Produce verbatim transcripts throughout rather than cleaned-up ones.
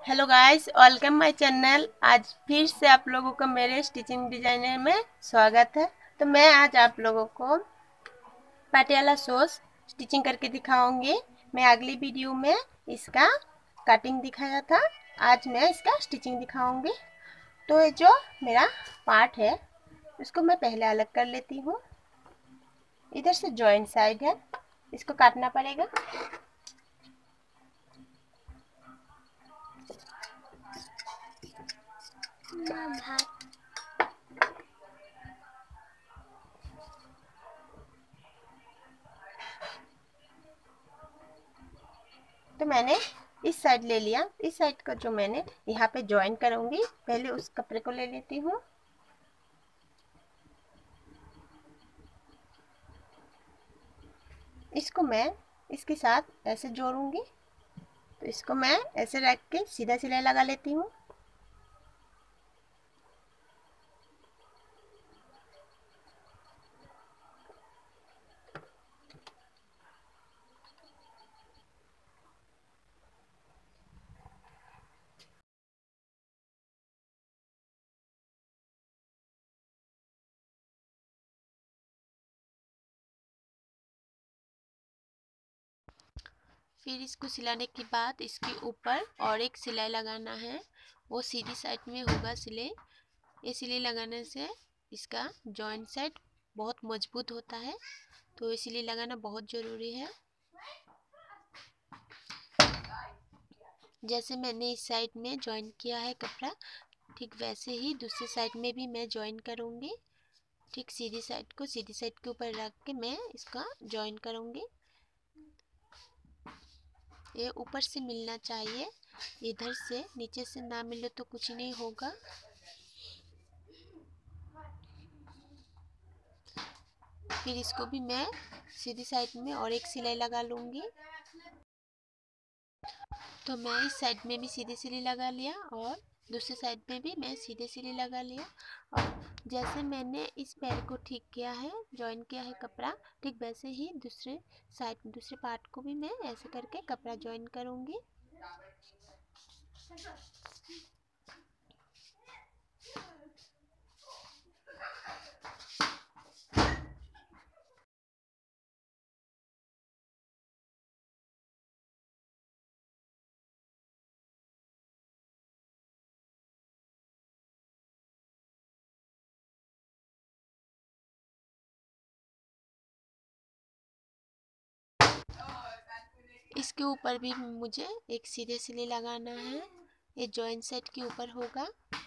Hello guys, welcome my channel. आज फिर से आप लोगों का मेरे स्टिचिंग डिजाइनर में स्वागत है। तो मैं आज आप लोगों को पटियाला शॉर्ट्स स्टिचिंग करके दिखाऊंगी। मैं अगली वीडियो में इसका कटिंग दिखाया था, आज मैं इसका स्टिचिंग दिखाऊंगी। तो ये जो मेरा पार्ट है उसको मैं पहले अलग कर लेती हूँ। इधर से जॉइंट साइड है, इसको काटना पड़ेगा। तो मैंने इस साइड ले लिया। इस साइड का जो मैंने यहाँ पे ज्वाइन करूंगी, पहले उस कपड़े को ले लेती हूँ। इसको मैं इसके साथ ऐसे जोड़ूंगी। तो इसको मैं ऐसे रख के सीधा सिलाई लगा लेती हूँ। फिर इसको सिलाने के बाद इसके ऊपर और एक सिलाई लगाना है, वो सीधी साइड में होगा सिलाई। ये सिलाई लगाने से इसका जॉइंट साइड बहुत मजबूत होता है, तो इसीलिए लगाना बहुत ज़रूरी है। जैसे मैंने इस साइड में जॉइन किया है कपड़ा, ठीक वैसे ही दूसरी साइड में भी मैं जॉइन करूँगी। ठीक सीधी साइड को सीधी साइड के ऊपर रख के मैं इसका जॉइन करूँगी। ये ऊपर से मिलना चाहिए, इधर से नीचे से ना मिले तो कुछ नहीं होगा। फिर इसको भी मैं सीधी साइड में और एक सिलाई लगा लूँगी। तो मैं इस साइड में भी सीधी सिलाई लगा लिया और दूसरी साइड में भी मैं सीधे सिलाई लगा लिया। और जैसे मैंने इस पैर को ठीक किया है, जॉइन किया है कपड़ा, ठीक वैसे ही दूसरे साइड दूसरे पार्ट को भी मैं ऐसे करके कपड़ा जॉइन करूँगी। इसके ऊपर भी मुझे एक सीधे सिलाई लगाना है, ये जॉइंट साइड के ऊपर होगा।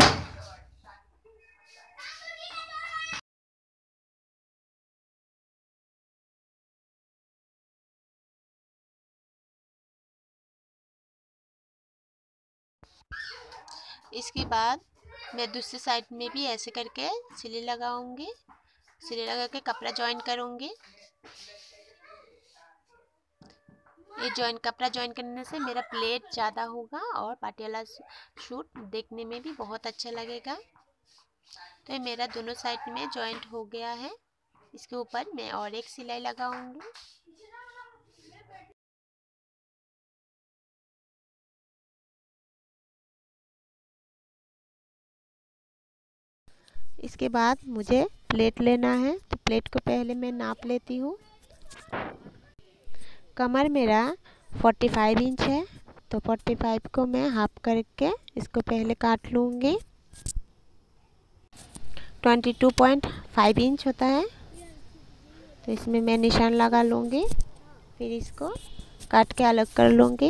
इसके बाद मैं दूसरी साइड में भी ऐसे करके सिलाई लगाऊंगी। सिलाई लगा के कपड़ा जॉइन करूंगी। ये जॉइन कपड़ा जॉइन करने से मेरा प्लेट ज़्यादा होगा और पटियाला सूट देखने में भी बहुत अच्छा लगेगा। तो ये मेरा दोनों साइड में जॉइंट हो गया है। इसके ऊपर मैं और एक सिलाई लगाऊंगी। इसके बाद मुझे प्लेट लेना है, तो प्लेट को पहले मैं नाप लेती हूँ। कमर मेरा पैंतालीस इंच है, तो पैंतालीस को मैं हाफ करके इसको पहले काट लूँगी। बाईस पॉइंट पाँच इंच होता है, तो इसमें मैं निशान लगा लूँगी। फिर इसको काट के अलग कर लूँगी।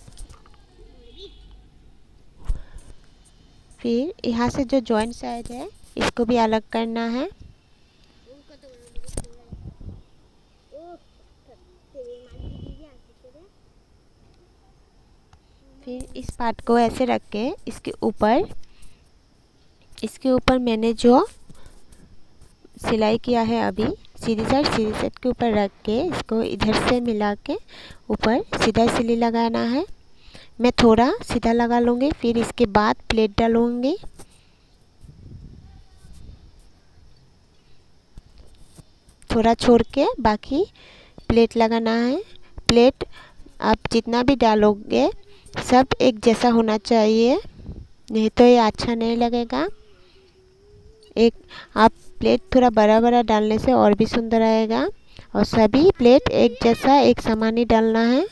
फिर यहाँ से जो जॉइंट साइड है इसको भी अलग करना है। फिर इस पार्ट को ऐसे रख के इसके ऊपर इसके ऊपर मैंने जो सिलाई किया है अभी सीधी साइड सीधी साइड के ऊपर रख के इसको इधर से मिला के ऊपर सीधा सिलाई लगाना है। मैं थोड़ा सीधा लगा लूँगी, फिर इसके बाद प्लेट डालूँगी। थोड़ा छोड़ के बाकी प्लेट लगाना है। प्लेट आप जितना भी डालोगे सब एक जैसा होना चाहिए, नहीं तो ये अच्छा नहीं लगेगा। एक आप प्लेट थोड़ा बड़ा बड़ा डालने से और भी सुंदर आएगा। और सभी प्लेट एक जैसा एक समान ही डालना है।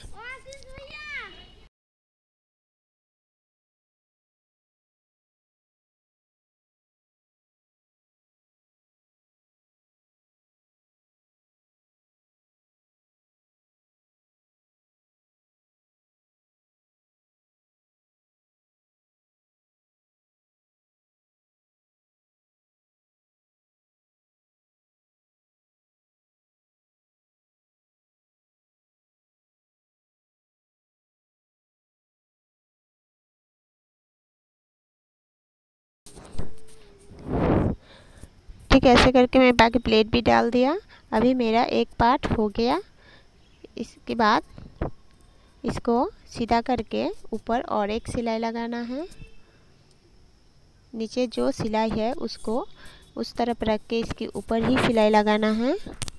ठीक है, ऐसे करके मैं बाकी प्लेट भी डाल दिया। अभी मेरा एक पार्ट हो गया। इसके बाद इसको सीधा करके ऊपर और एक सिलाई लगाना है। नीचे जो सिलाई है उसको उस तरफ रख के इसके ऊपर ही सिलाई लगाना है।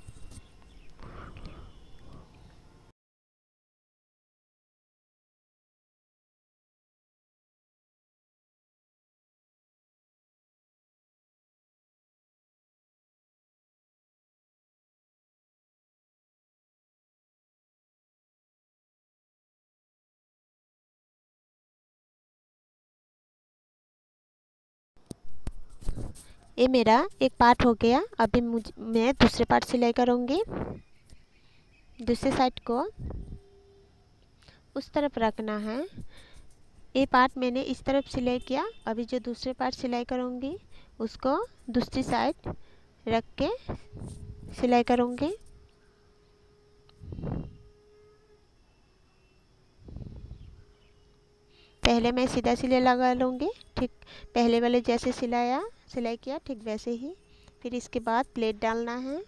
ये मेरा एक पार्ट हो गया। अभी मुझे मैं दूसरे पार्ट सिलाई करूँगी। दूसरे साइड को उस तरफ रखना है। ये पार्ट मैंने इस तरफ सिलाई किया। अभी जो दूसरे पार्ट सिलाई करूँगी उसको दूसरी साइड रख के सिलाई करूँगी। पहले मैं सीधा सिलाई लगा लूँगी, ठीक पहले वाले जैसे सिलाया सिलाई किया ठीक वैसे ही। फिर इसके बाद प्लेट डालना है।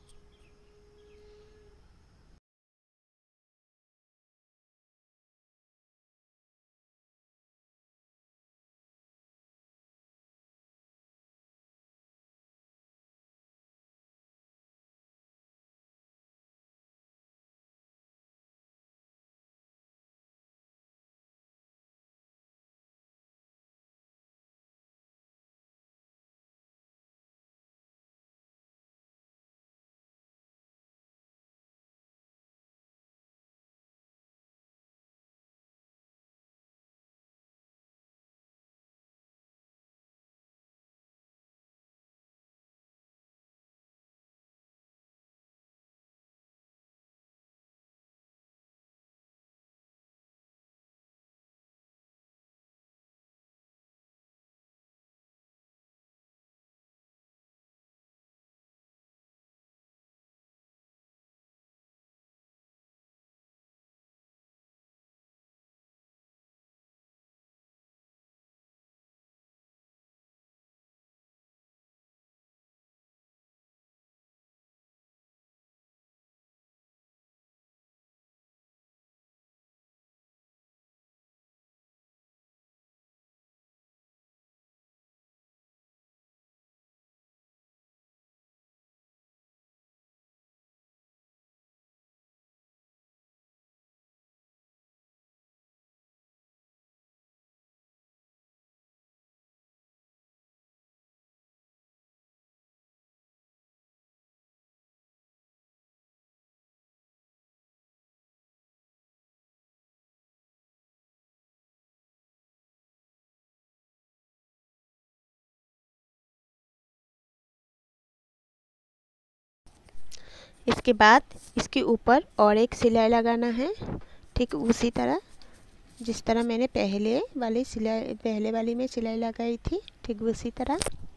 इसके बाद इसके ऊपर और एक सिलाई लगाना है, ठीक उसी तरह जिस तरह मैंने पहले वाली सिलाई पहले वाली में सिलाई लगाई थी, ठीक उसी तरह।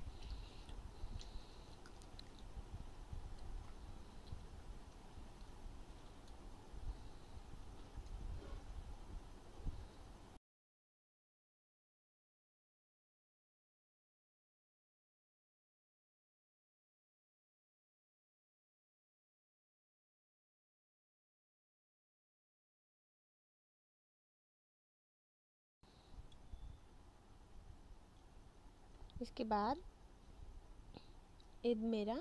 इसके बाद ये मेरा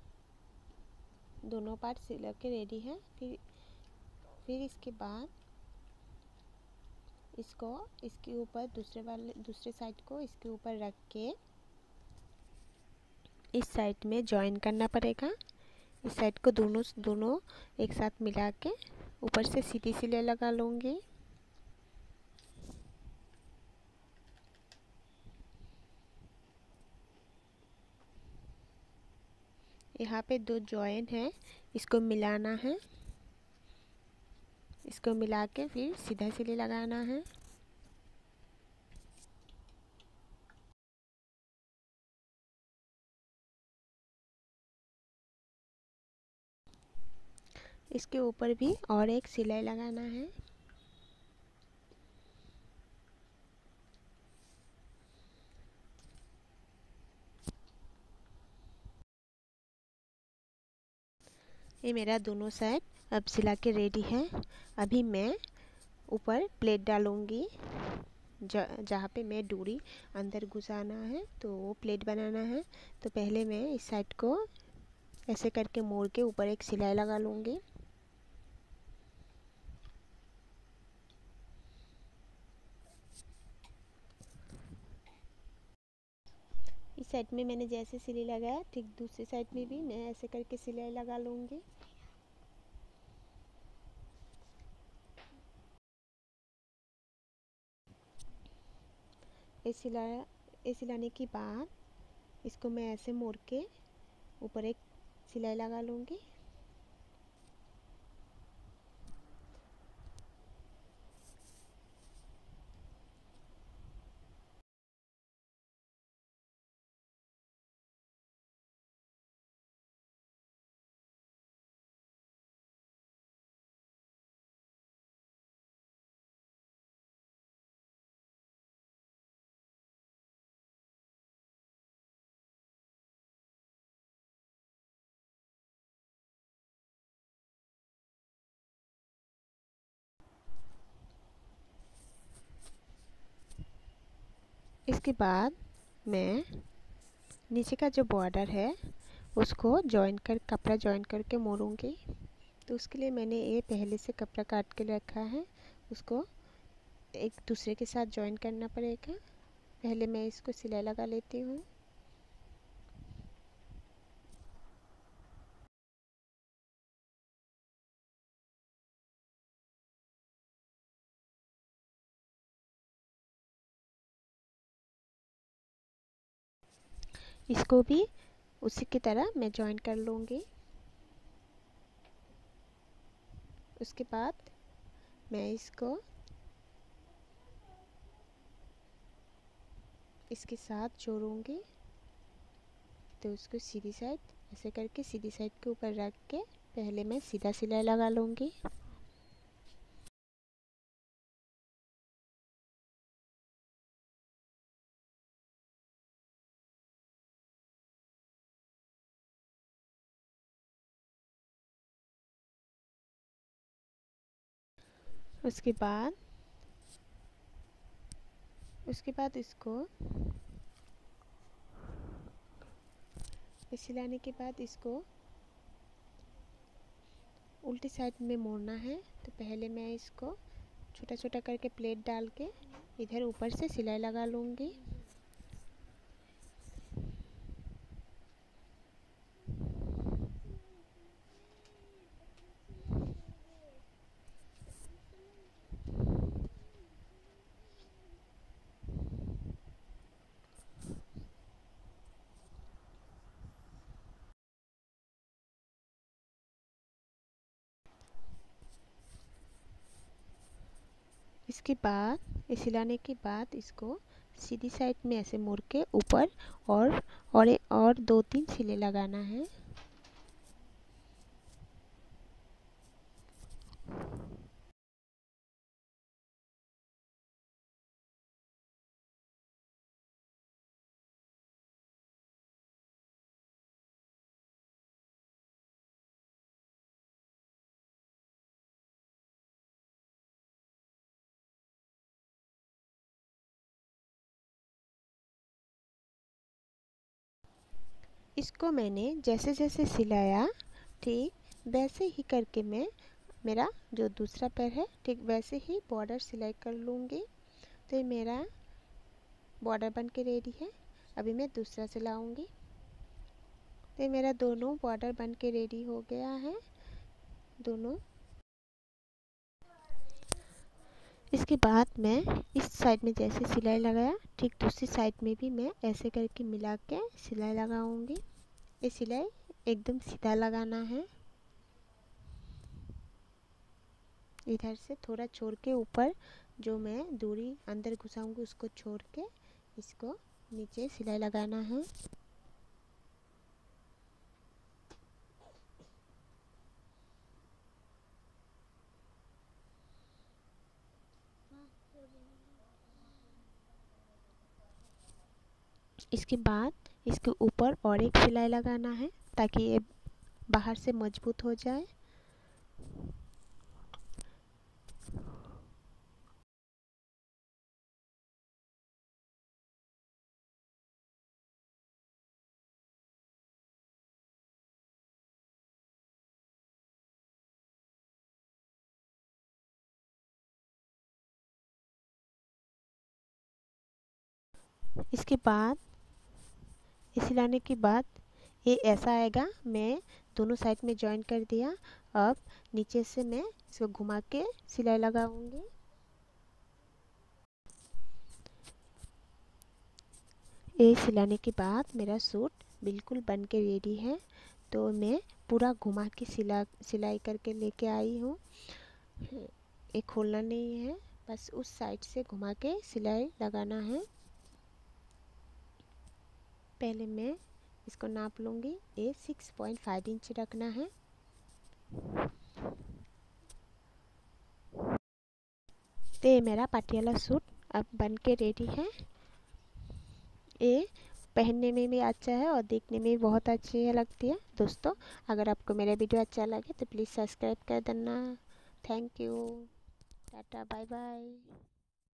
दोनों पार्ट सिला के रेडी है। फिर फिर इसके बाद इसको इसके ऊपर दूसरे वाले दूसरे साइड को इसके ऊपर रख के इस साइड में जॉइन करना पड़ेगा। इस साइड को दोनों दोनों एक साथ मिला के ऊपर से सीधी सिलाई लगा लूँगी। यहाँ पे दो जॉइन है, इसको मिलाना है। इसको मिला के फिर सीधा सिलाई लगाना है। इसके ऊपर भी और एक सिलाई लगाना है। ये मेरा दोनों साइड अब सिला के रेडी है। अभी मैं ऊपर प्लेट डालूँगी। जहाँ पे मैं डोरी अंदर घुसाना है तो वो प्लेट बनाना है। तो पहले मैं इस साइड को ऐसे करके मोड़ के ऊपर एक सिलाई लगा लूँगी। इस साइड में मैंने जैसे सिलाई लगाया ठीक दूसरी साइड में भी मैं ऐसे करके सिलाई लगा लूँगी। ये सिलाया ये सिलाने के बाद इसको मैं ऐसे मोड़ के ऊपर एक सिलाई लगा लूँगी। इसके बाद मैं नीचे का जो बॉर्डर है उसको जॉइन कर कपड़ा जॉइन करके मोड़ूंगी। तो उसके लिए मैंने ये पहले से कपड़ा काट के रखा है, उसको एक दूसरे के साथ जॉइन करना पड़ेगा। पहले मैं इसको सिलाई लगा लेती हूँ। इसको भी उसी की तरह मैं जॉइन कर लूँगी। उसके बाद मैं इसको इसके साथ जोड़ूंगी। तो उसको सीधी साइड ऐसे करके सीधी साइड के ऊपर रख के पहले मैं सीधा सिलाई लगा लूँगी। उसके बाद उसके बाद इसको सिलाने के बाद इसको उल्टी साइड में मोड़ना है। तो पहले मैं इसको छोटा छोटा करके प्लेट डाल के इधर ऊपर से सिलाई लगा लूँगी। इसके बाद सिलाने के बाद इसको सीधी साइड में ऐसे मोड़ के ऊपर और और और दो तीन सिले लगाना है। इसको मैंने जैसे जैसे सिलाया ठीक वैसे ही करके मैं मेरा जो दूसरा पैर है ठीक वैसे ही बॉर्डर सिलाई कर लूँगी। तो ये मेरा बॉर्डर बन के रेडी है। अभी मैं दूसरा सिलाऊंगी। तो ये मेरा दोनों बॉर्डर बन के रेडी हो गया है दोनों। इसके बाद मैं इस साइड में जैसे सिलाई लगाया ठीक दूसरी साइड में भी मैं ऐसे करके मिला के सिलाई लगाऊंगी। ये सिलाई एकदम सीधा लगाना है। इधर से थोड़ा छोड़ के ऊपर जो मैं दूरी अंदर घुसाऊंगी उसको छोड़ के इसको नीचे सिलाई लगाना है। इसके बाद इसके ऊपर और एक सिलाई लगाना है ताकि ये बाहर से मजबूत हो जाए। इसके बाद ये सिलाने के बाद ये ऐसा आएगा। मैं दोनों साइड में जॉइन कर दिया। अब नीचे से मैं इसको घुमा के सिलाई लगाऊंगी। ये सिलाने के बाद मेरा सूट बिल्कुल बन के रेडी है। तो मैं पूरा घुमा के सिला सिलाई करके लेके आई हूँ। ये खोलना नहीं है, बस उस साइड से घुमा के सिलाई लगाना है। पहले मैं इसको नाप लूँगी। ये सिक्स पॉइंट फाइव इंच रखना है। तो ये मेरा पटियाला सूट अब बन के रेडी है। ये पहनने में भी अच्छा है और देखने में भी बहुत अच्छी लगती है। दोस्तों अगर आपको मेरा वीडियो अच्छा लगे तो प्लीज़ सब्सक्राइब कर देना। Thank you. Tata bye bye.